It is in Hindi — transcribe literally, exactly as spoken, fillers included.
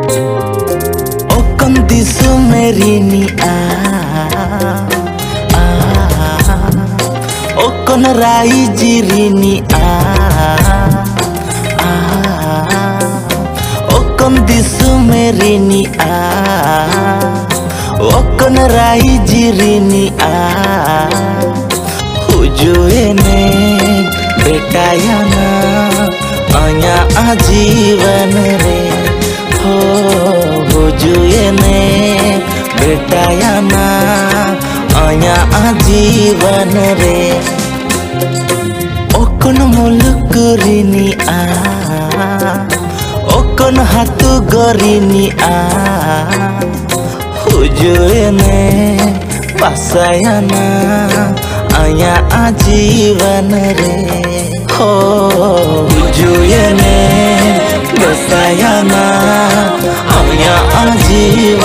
O condisu merini a a O con rai jirini a a O condisu merini a O con rai jirini a हुजुएने बेटायाना आया आजीवन रे हो हुजुएने बेटायाना आया आजीवन रे ओकन मुलुकुरिनी आ ओकन हातु गरिनी आ हुजुएने पासायाना आया आजीवन रे हो हुजुएने बसायाना आया आजीवन।